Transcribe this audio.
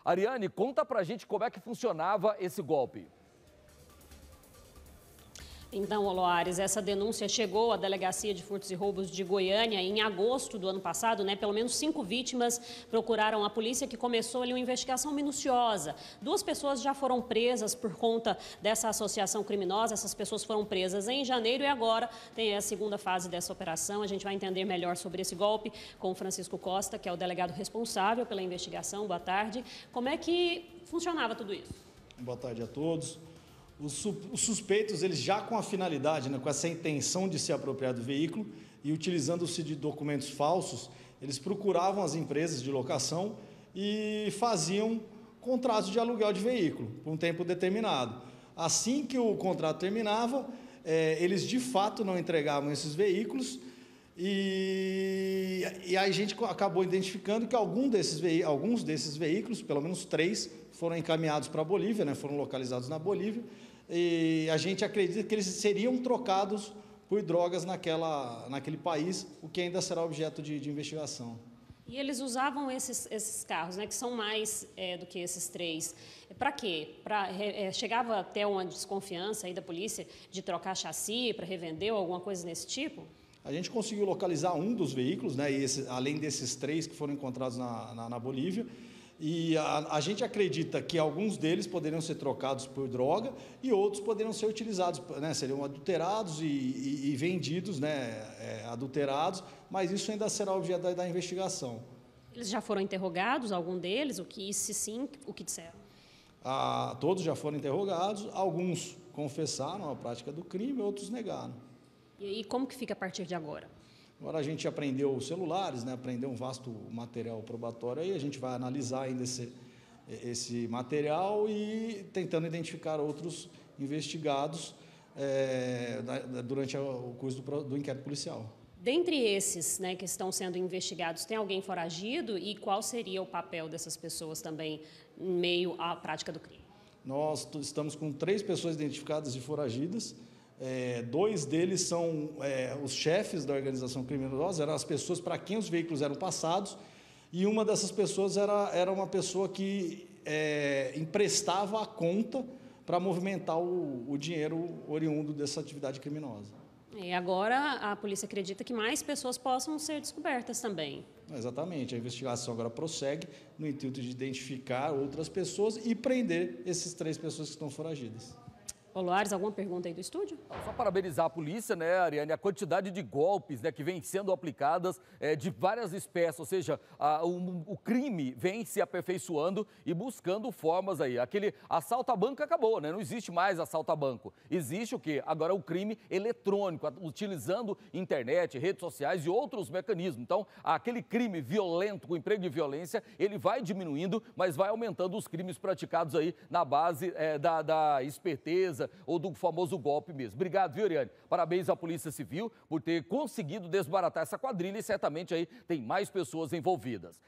Ariane, conta pra gente como é que funcionava esse golpe. Então, Oloares, essa denúncia chegou à Delegacia de Furtos e Roubos de Goiânia em agosto do ano passado, né? Pelo menos 5 vítimas procuraram a polícia, que começou ali uma investigação minuciosa. 2 pessoas já foram presas por conta dessa associação criminosa. Essas pessoas foram presas em janeiro e agora tem a segunda fase dessa operação. A gente vai entender melhor sobre esse golpe com o Francisco Costa, que é o delegado responsável pela investigação. Boa tarde. Como é que funcionava tudo isso? Boa tarde a todos. Os suspeitos, eles já com a finalidade, né, com essa intenção de se apropriar do veículo e utilizando-se de documentos falsos, eles procuravam as empresas de locação e faziam contratos de aluguel de veículo por um tempo determinado. Assim que o contrato terminava, eles de fato não entregavam esses veículos e a gente acabou identificando que alguns desses veículos, pelo menos 3, foram encaminhados para a Bolívia, né, foram localizados na Bolívia, e a gente acredita que eles seriam trocados por drogas naquele país, o que ainda será objeto de investigação. E eles usavam esses carros, né, que são mais do que esses 3. Para quê? Chegava até uma desconfiança aí da polícia de trocar chassi para revender ou alguma coisa desse tipo? A gente conseguiu localizar um dos veículos, né, além desses 3 que foram encontrados na Bolívia, e a gente acredita que alguns deles poderiam ser trocados por droga e outros poderiam ser utilizados, né, seriam adulterados e vendidos, né, adulterados, mas isso ainda será objeto da investigação. Eles já foram interrogados, algum deles? Se sim, o que disseram? Todos já foram interrogados, alguns confessaram a prática do crime, outros negaram. E aí, como que fica a partir de agora? Agora a gente aprendeu os celulares, né, aprendeu um vasto material probatório, aí a gente vai analisar ainda esse material e tentando identificar outros investigados durante o curso do inquérito policial. Dentre esses, né, que estão sendo investigados, tem alguém foragido e qual seria o papel dessas pessoas também em meio à prática do crime? Nós estamos com 3 pessoas identificadas e foragidas. 2 deles são os chefes da organização criminosa, eram as pessoas para quem os veículos eram passados, e uma dessas pessoas era uma pessoa que emprestava a conta para movimentar o dinheiro oriundo dessa atividade criminosa. E agora a polícia acredita que mais pessoas possam ser descobertas também. Exatamente, a investigação agora prossegue no intuito de identificar outras pessoas e prender essas 3 pessoas que estão foragidas. Oloares, alguma pergunta aí do estúdio? Só parabenizar a polícia, né, Ariane, a quantidade de golpes, né, que vem sendo aplicadas de várias espécies, ou seja, o crime vem se aperfeiçoando e buscando formas aí. Aquele assalto a banco acabou, né, não existe mais assalto a banco. Existe o quê? Agora o crime eletrônico, utilizando internet, redes sociais e outros mecanismos. Então, aquele crime violento, com emprego de violência, ele vai diminuindo, mas vai aumentando os crimes praticados aí na base da esperteza, ou do famoso golpe mesmo. Obrigado, viu, Ariane? Parabéns à Polícia Civil por ter conseguido desbaratar essa quadrilha e certamente aí tem mais pessoas envolvidas.